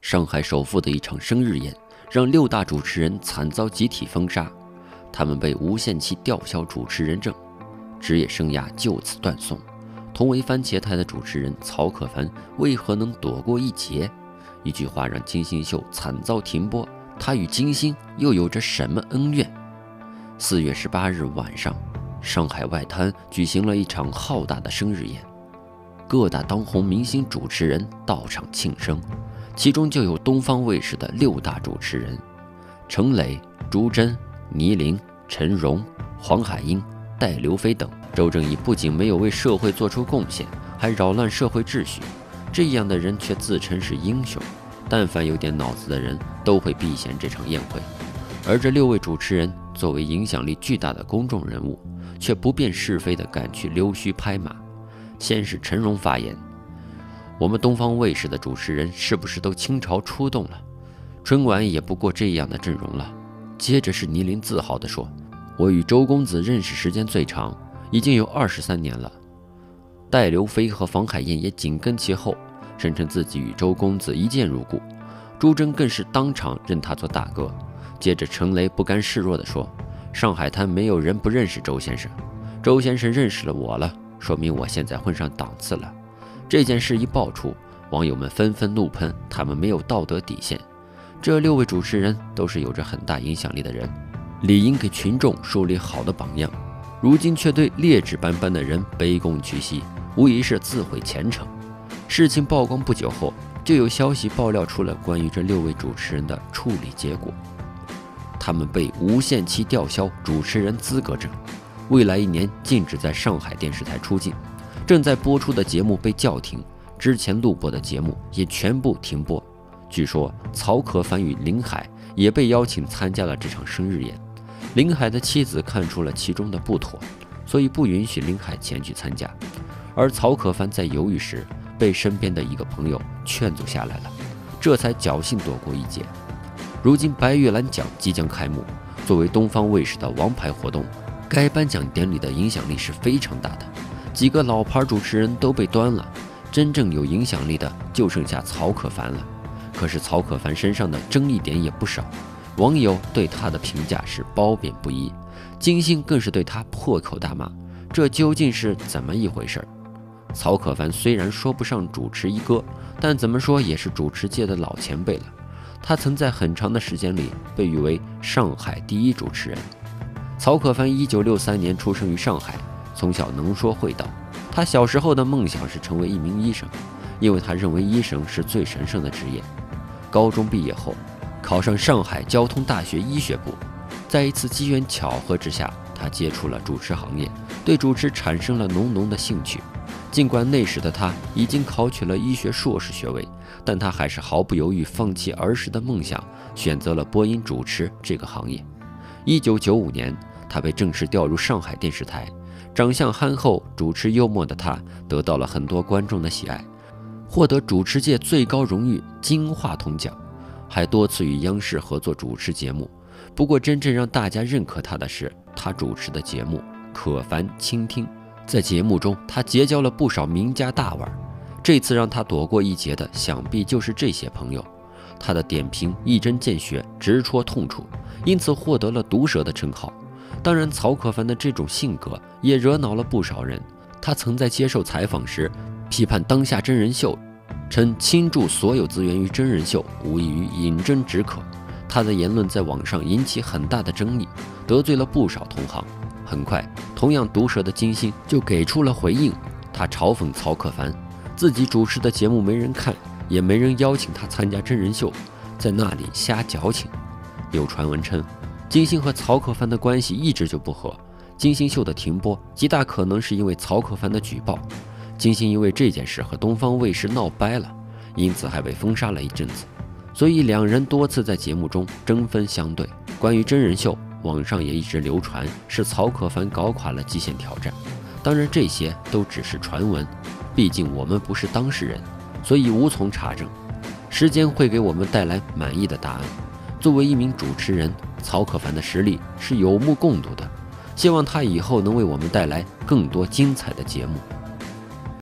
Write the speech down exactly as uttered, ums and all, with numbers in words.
上海首富的一场生日宴，让六大主持人惨遭集体封杀，他们被无限期吊销主持人证，职业生涯就此断送。同为番茄台的主持人曹可凡为何能躲过一劫？一句话让金星秀惨遭停播，他与金星又有着什么恩怨？四月十八日晚上，上海外滩举行了一场浩大的生日宴，各大当红明星主持人到场庆生，其中就有东方卫视的六大主持人：程磊、朱桢、倪玲、陈荣、黄海英、戴刘飞等。周正义不仅没有为社会做出贡献，还扰乱社会秩序，这样的人却自称是英雄。但凡有点脑子的人都会避嫌这场宴会。而这六位主持人作为影响力巨大的公众人物，却不辨是非地赶去溜须拍马。先是陈荣发言：我们东方卫视的主持人是不是都倾巢出动了？春晚也不过这样的阵容了。接着是倪玲自豪地说：我与周公子认识时间最长，已经有二十三年了。戴刘飞和房海燕也紧跟其后，声称自己与周公子一见如故。朱桢更是当场认他做大哥。接着程雷不甘示弱地说：上海滩没有人不认识周先生，周先生认识了我了，说明我现在混上档次了。这件事一爆出，网友们纷纷怒喷他们没有道德底线。这六位主持人都是有着很大影响力的人，理应给群众树立好的榜样，如今却对劣质斑斑的人卑躬屈膝，无疑是自毁前程。事情曝光不久后，就有消息爆料出了关于这六位主持人的处理结果。他们被无限期吊销主持人资格证，未来一年禁止在上海电视台出镜，正在播出的节目被叫停，之前录播的节目也全部停播。据说曹可凡与林海也被邀请参加了这场生日宴，林海的妻子看出了其中的不妥，所以不允许林海前去参加。而曹可凡在犹豫时，被身边的一个朋友劝阻下来了，这才侥幸躲过一劫。如今白玉兰奖即将开幕，作为东方卫视的王牌活动，该颁奖典礼的影响力是非常大的，几个老牌主持人都被端了，真正有影响力的就剩下曹可凡了。可是曹可凡身上的争议点也不少，网友对他的评价是褒贬不一，金星更是对他破口大骂，这究竟是怎么一回事？曹可凡虽然说不上主持一哥，但怎么说也是主持界的老前辈了。他曾在很长的时间里被誉为上海第一主持人。曹可凡一九六三年出生于上海，从小能说会道。他小时候的梦想是成为一名医生，因为他认为医生是最神圣的职业。高中毕业后，考上上海交通大学医学部，在一次机缘巧合之下，他接触了主持行业，对主持产生了浓浓的兴趣。尽管那时的他已经考取了医学硕士学位，但他还是毫不犹豫放弃儿时的梦想，选择了播音主持这个行业。一九九五年，他被正式调入上海电视台。长相憨厚、主持幽默的他，得到了很多观众的喜爱，获得主持界最高荣誉金话筒奖，还多次与央视合作主持节目。不过，真正让大家认可他的是他主持的节目《可凡倾听》。在节目中，他结交了不少名家大腕，这次让他躲过一劫的，想必就是这些朋友。他的点评一针见血，直戳痛处，因此获得了毒舌的称号。当然，曹可凡的这种性格也惹恼了不少人。他曾在接受采访时批判当下真人秀，称倾注所有资源于真人秀，无异于饮鸩止渴。他的言论在网上引起很大的争议，得罪了不少同行。很快，同样毒舌的金星就给出了回应。他嘲讽曹可凡，自己主持的节目没人看，也没人邀请他参加真人秀，在那里瞎矫情。有传闻称，金星和曹可凡的关系一直就不和，金星秀的停播极大可能是因为曹可凡的举报。金星因为这件事和东方卫视闹掰了，因此还被封杀了一阵子。所以两人多次在节目中针锋相对。关于真人秀，网上也一直流传是曹可凡搞垮了极限挑战，当然这些都只是传闻，毕竟我们不是当事人，所以无从查证。时间会给我们带来满意的答案。作为一名主持人，曹可凡的实力是有目共睹的，希望他以后能为我们带来更多精彩的节目。